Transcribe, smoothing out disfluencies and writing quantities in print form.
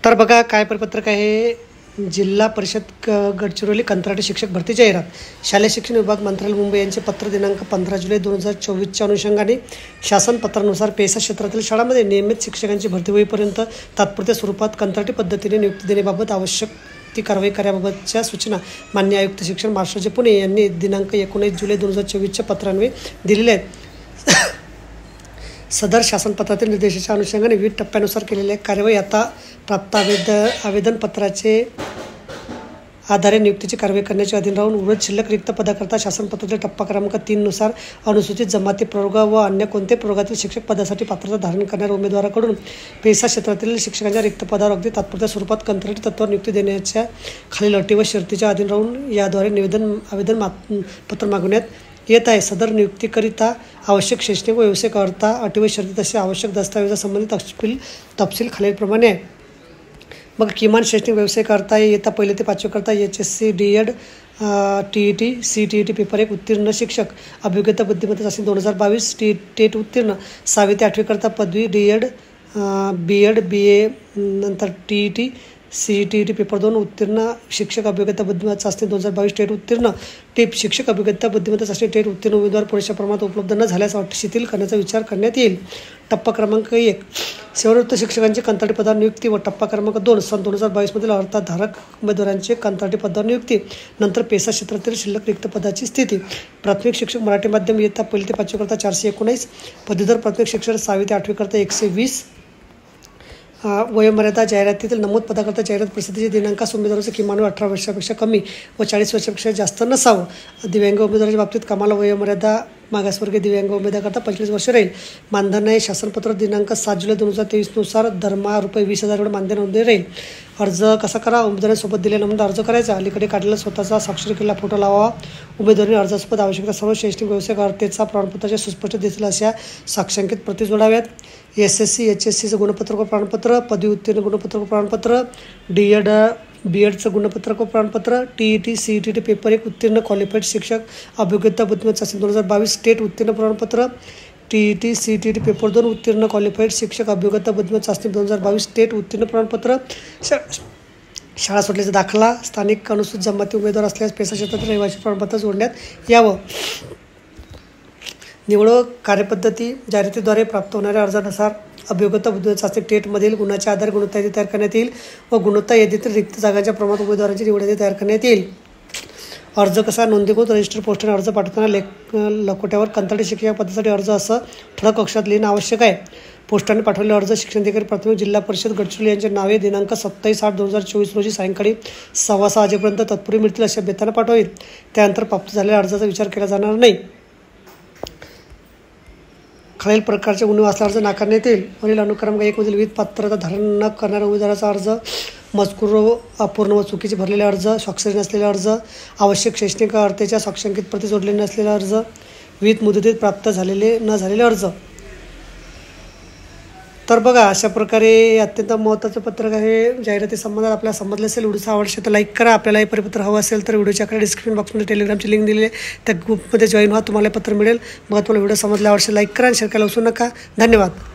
तर बघा काय परिपत्रक आहे। जिल्हा परिषद गडचिरोली कंत्राटी शिक्षक भरती जाहिरात। शालेय शिक्षण विभाग मंत्रालय मुंबई यांचे पत्र दिनांक 15 जुलै 2024च्या अनुषंगाने शासन पत्रानुसार पेसा क्षेत्रातील शाळांमध्ये नियमित शिक्षकांची भरती होईपर्यंत तात्पुरत्या स्वरूपात कंत्राटी पद्धतीने नियुक्ती देण्याबाबत आवश्यक ती कारवाई करण्याबाबतच्या सूचना माननीय आयुक्त शिक्षण महाराष्ट्राचे पुणे यांनी दिनांक 19 जुलै 2024च्या पत्रान्वये दिलेल्या आहेत। सदर शासनपत्रातील निर्देशाच्या अनुषंगाने विविध टप्प्यानुसार केलेल्या कार्यवाही आता प्राप्त आवेदनपत्राचे आधारे नियुक्तीची कारवाई करण्याचे अधीन राहून उर्वरित शिल्लक रिक्त पदाकरता शासनपत्राच्या टप्पा क्रमांक 3 नुसार अनुसूचित जमाती प्रवर्ग व अन्य कोणत्याही प्रवर्गातील शिक्षक पदासाठी पात्रता धारण करणाऱ्या उमेदवाराकडून पेसा क्षेत्रातील शिक्षकांच्या रिक्त पदावर अगदी तात्पुरत्या स्वरूपात कंत्राटी तत्त्वावर नियुक्ती देण्याच्या खालील अटी व शर्तीच्या अधीन राहून याद्वारे आवेदन पत्र मागवण्यात येत आहे। सदर नियुक्तीकरिता आवश्यक शैक्षणिक व व्यावसायिक अर्हता अटी व शर्ती तसे आवश्यक दस्तावेजासंबंधी तपशील खालीलप्रमाणे आहे। मग किमान शैक्षणिक व्यावसायिक अर्हता इयत्ता 1 ते 5 करता HSC DED TET CTET paper 1 उत्तीर्ण शिक्षक, अभियोग्यता बुद्धिमत्ता चाचणी 2022 टेट उत्तीर्ण, 6वी ते 8वी करता पदवी DED BEd BA नंतर TET CTET पेपर 2 उत्तीर्ण शिक्षक, अभियोग्यता बुद्धिमत्ता चाचणी 2022 टेट उत्तीर्ण, टिप शिक्षक, अभियोग्यता बुद्धिमत्ता चाचणी टेट उत्तीर्ण उमेदवार पुरेशा प्रमाणात उपलब्ध न झाल्यास अट शिथिल करण्याचा विचार करण्यात येईल। टप्पा क्रमांक 1 सेवानिवृत्त शिक्षकांची कंत्राटी पदावर नियुक्ती व टप्पा क्रमांक 2 सन 2022 मधील अर्थधारक उमेदवारांचे कंत्राटी पदावर नियुक्ती। नंतर पेसा क्षेत्रातील शिल्लक रिक्त पदाची स्थिती। प्राथमिक शिक्षक मराठी माध्यम इयत्ता 1 ते 5 करता 419, पदवीधर प्राथमिक शिक्षक 6वी ते 8वी करता 120, वयोमर्यादा जाहिरातीतील नमूद पदाकरता जाहिरात प्रसिद्धीचे दिनांकास उमेदवाराचं किमान 18 वर्षापेक्षा कमी व 40 वर्षापेक्षा जास्त नसावं। दिव्यांग उमेदवाराच्या बाबतीत कमाल वयोमर्यादा मागासवर्गीय दिव्यांग उमेदवाराकरता 25 वर्ष राहील। मानधन आहे शासनपत्र दिनांक 7 जुलै 2023 नुसार दरमहा ₹20,000 एवढं मानधन नोंदणी राहील। अर्ज कसा करा? उमेदवारांसोबत दिल्या नंबर अर्ज करायचा, अलीकडे काढलेला स्वतःचा स्वाक्षरी केलेला फोटो लावा। उमेदवारांनी अर्जासोबत आवश्यकता सर्व शैक्षणिक व्यावसायिक अर्हतेचा प्रमाणपत्राच्या सुस्पष्ट दिसेल अशा साक्षांकित प्रती जोडाव्यात। SSC HSCचं गुणपत्र व प्रमाणपत्र, पदवी उत्तीर्ण गुणपत्र व प्रमाणपत्र, DED BEdचं गुणपत्र व प्रमाणपत्र, TET CTET पेपर 1 उत्तीर्ण क्वालिफाईड शिक्षक, अभियोग्यता बुद्धिमत्ता चाचणी 2022 टेट उत्तीर्ण प्रमाणपत्र, TET CTET पेपर 2 उत्तीर्ण क्वालिफाईड शिक्षक, अभियोग्यता बुद्धिमत्ता चाचणी 2022 टेट उत्तीर्ण प्रमाणपत्र, शाळा सुटल्याचा दाखला, स्थानिक अनुसूचित जमाती उमेदवार असल्यास पेसा क्षेत्रातील रहिवासी प्रमाणपत्र जोडण्यात यावं। निवडक कार्यपद्धती जाहिरातीद्वारे प्राप्त होणाऱ्या अर्जानुसार अभियोग्यता बुद्धिमत्ता चाचणी टेटमधील गुणाच्या आधारे गुणवत्ता यादी तयार करण्यात येईल व गुणवत्ता यादीतील रिक्त जागांच्या प्रमाणात उमेदवारांची निवड यादी तयार करण्यात येईल। अर्ज कसा? नोंदणीकृत रजिस्टर पोस्टाने अर्ज पाठवताना लकोट्यावर कंत्राटी शिक्षक पदासाठी अर्ज असं ठळक अक्षरात लिहिणं आवश्यक आहे। पोस्टाने पाठवलेले अर्ज शिक्षणाधिकारी प्राथमिक जिल्हा परिषद गडचिरोली यांचे नावे दिनांक 27/8/2024 रोजी सायंकाळी 6:15 वाजेपर्यंत तत्पूर्वी मिळतील अशा बेताने पाठवावीत। त्यानंतर प्राप्त झालेल्या अर्जाचा विचार केला जाणार नाही। खालील प्रकारचे उणीव असलेला अर्ज नाकारण्यात येईल। वरील अनुक्रमांक 1 मधील विविध पात्रता धारण न करणाऱ्या उमेदवाराचा अर्ज, मजकूर अपूर्ण व चुकीचे भरलेले अर्ज, स्वाक्षरी नसलेले अर्ज, आवश्यक शैक्षणिक अर्हतेच्या स्वाक्षांकित प्रती जोडलेले नसलेले अर्ज, विविध मुदतीत प्राप्त झालेले न झालेले अर्ज। तर बघा अशा प्रकारे अत्यंत महत्त्वाचं पत्रक आहे। जाहिराती संबंधात आपल्याला समजलं असेल, व्हिडिओचा आवडला तर लाईक करा। आपल्याला हे परिपत्र हवं असेल तर व्हिडिओच्या खाली डिस्क्रिप्शन बॉक्समध्ये टेलिग्रामची लिंक दिलेली आहे, त्या ग्रुपमध्ये जॉईन व्हा, तुम्हाला पत्र मिळेल। मग तुम्हाला व्हिडिओ समजला आवडला लाईक करा आणि शेअर करायला विसरू नका। धन्यवाद।